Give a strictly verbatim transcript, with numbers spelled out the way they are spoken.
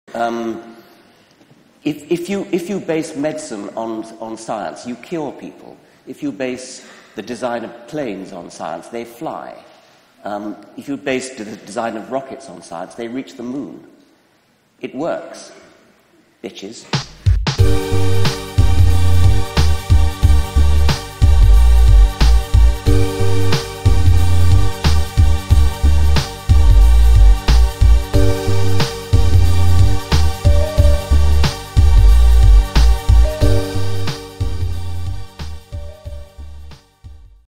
Um, if, if, you, if you base medicine on, on science, you cure people. If you base the design of planes on science, they fly. Um, if you base the design of rockets on science, they reach the moon. It works, bitches.